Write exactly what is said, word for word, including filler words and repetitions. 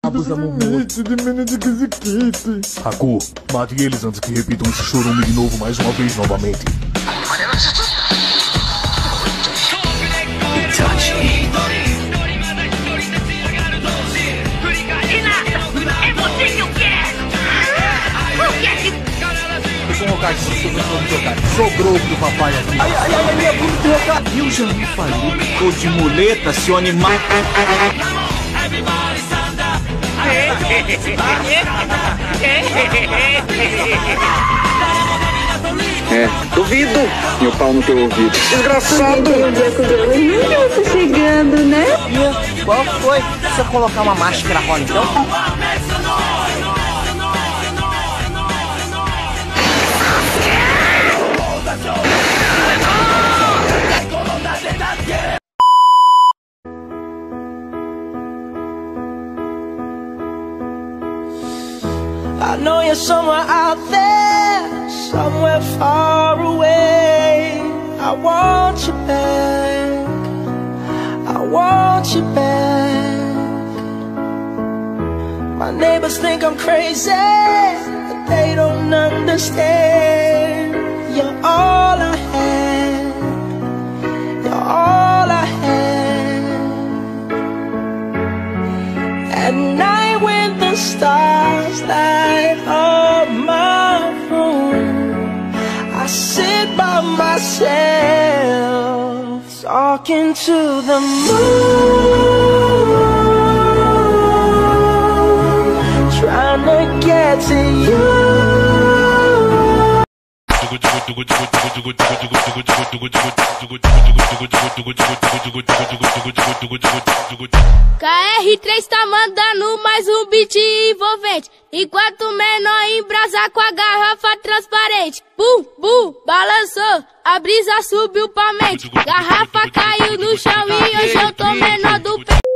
Abusamos muito. Haku, mate eles antes que repitam esse chorume de novo mais uma vez novamente. Itachi. Sobrou pro papai aqui. Ai, ai, ai, ai, é muito trocar. Eu já não falei que tô de muleta, seu animal. É, duvido. Meu pau no teu ouvido. Desgraçado. Hum, tá chegando, né? E qual foi? Se eu colocar uma máscara rola, então? I know you're somewhere out there, somewhere far away. I want you back, I want you back. My neighbors think I'm crazy, but they don't understand. You're all I had, you're all I had. At night when the stars light up my room, I sit by myself, talking to the moon, trying to get to you. K R três tá mandando mais um beat envolvente, enquanto o menor embrasa com a garrafa transparente. Bum, bum, balançou, a brisa subiu pra mente. Garrafa caiu no chão e hoje eu tô menor do pé.